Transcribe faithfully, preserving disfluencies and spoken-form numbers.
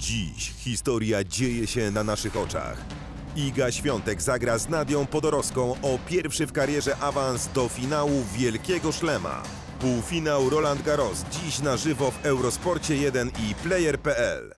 Dziś historia dzieje się na naszych oczach. Iga Świątek zagra z Nadią Podorowską o pierwszy w karierze awans do finału Wielkiego Szlema. Półfinał Roland Garros dziś na żywo w Eurosporcie jeden i player kropka p l.